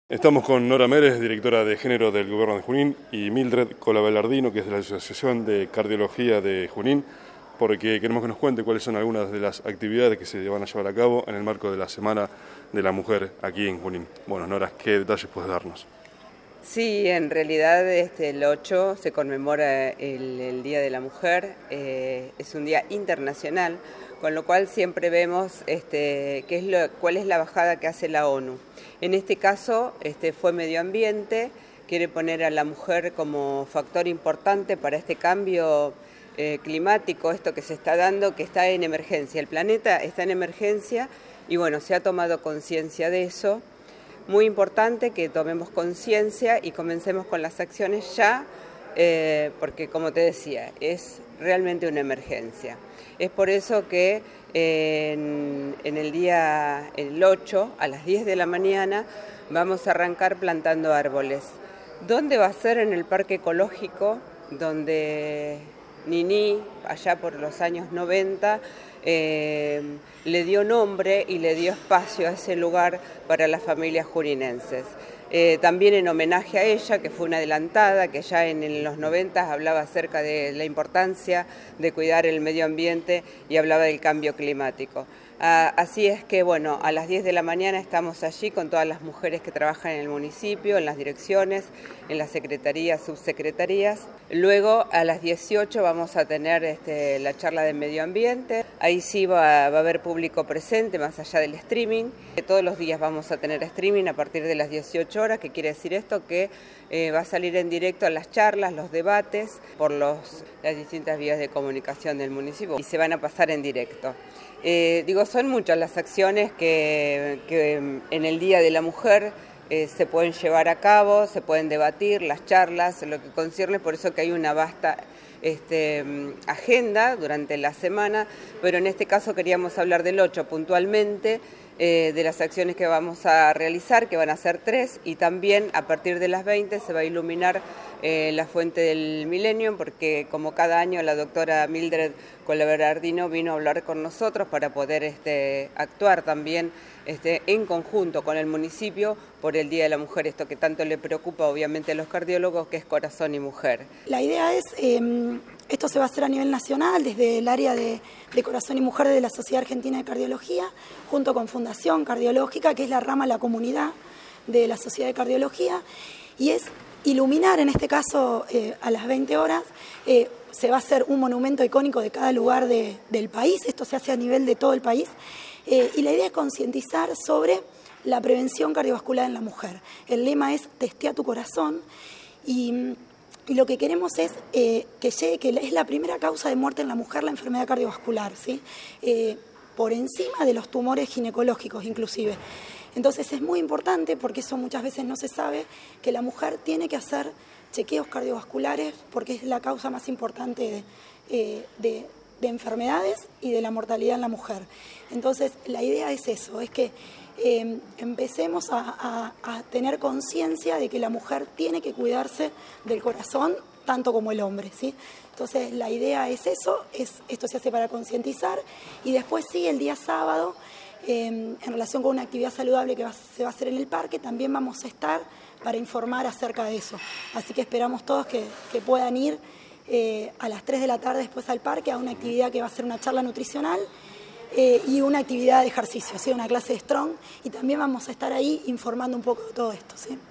Estamos con Nora Mérez, directora de Género del Gobierno de Junín, y Mildred Colabelardino, que es de la Asociación de Cardiología de Junín, porque queremos que nos cuente cuáles son algunas de las actividades que se van a llevar a cabo en el marco de la Semana de la Mujer aquí en Junín. Bueno, Nora, ¿qué detalles puedes darnos? Sí, en realidad el 8 se conmemora el Día de la Mujer, es un día internacional, con lo cual siempre vemos cuál es la bajada que hace la ONU. En este caso fue medio ambiente, quiere poner a la mujer como factor importante para este cambio climático, esto que se está dando, que está en emergencia. El planeta está en emergencia y bueno, se ha tomado conciencia de eso. Muy importante que tomemos conciencia y comencemos con las acciones ya, porque como te decía, es realmente una emergencia. Es por eso que en el día el 8 a las 10 de la mañana vamos a arrancar plantando árboles. ¿Dónde va a ser? En el Parque Ecológico, donde Nini, allá por los años 90, le dio nombre y le dio espacio a ese lugar para las familias juninenses. También en homenaje a ella, que fue una adelantada, que ya en los 90 hablaba acerca de la importancia de cuidar el medio ambiente y hablaba del cambio climático. Así es que, bueno, a las 10 de la mañana estamos allí con todas las mujeres que trabajan en el municipio, en las direcciones, en las secretarías, subsecretarías. Luego, a las 18 vamos a tener la charla de medio ambiente. Ahí sí va a haber público presente, más allá del streaming. Todos los días vamos a tener streaming a partir de las 18 horas, que quiere decir esto, que va a salir en directo a las charlas, los debates, por las distintas vías de comunicación del municipio y se van a pasar en directo. Son muchas las acciones que en el Día de la Mujer se pueden llevar a cabo, se pueden debatir, las charlas, lo que concierne, por eso que hay una vasta agenda durante la semana, pero en este caso queríamos hablar del 8 puntualmente, de las acciones que vamos a realizar, que van a ser 3, y también a partir de las 20 se va a iluminar la fuente del Millennium, porque como cada año la doctora Mildred Colabelardino vino a hablar con nosotros para poder actuar también en conjunto con el municipio por el Día de la Mujer, esto que tanto le preocupa obviamente a los cardiólogos, que es corazón y mujer. La idea es, esto se va a hacer a nivel nacional desde el área de corazón y mujer de la Sociedad Argentina de Cardiología, junto con Fundación Cardiológica, que es la rama, la comunidad de la Sociedad de Cardiología, y es iluminar, en este caso a las 20 horas, se va a hacer un monumento icónico de cada lugar del país, esto se hace a nivel de todo el país, y la idea es concientizar sobre la prevención cardiovascular en la mujer. El lema es testea tu corazón, y lo que queremos es que llegue, que es la primera causa de muerte en la mujer, la enfermedad cardiovascular, ¿sí? Por encima de los tumores ginecológicos inclusive. Entonces es muy importante, porque eso muchas veces no se sabe, que la mujer tiene que hacer chequeos cardiovasculares porque es la causa más importante de enfermedades y de la mortalidad en la mujer. Entonces la idea es eso, es que empecemos a tener conciencia de que la mujer tiene que cuidarse del corazón tanto como el hombre, ¿sí? Entonces la idea es eso, esto se hace para concientizar, y después sí, el día sábado, en relación con una actividad saludable que se va a hacer en el parque, también vamos a estar para informar acerca de eso. Así que esperamos todos que puedan ir a las 3 de la tarde después al parque a una actividad que va a ser una charla nutricional y una actividad de ejercicio, ¿sí? Una clase de strong, y también vamos a estar ahí informando un poco de todo esto, ¿sí?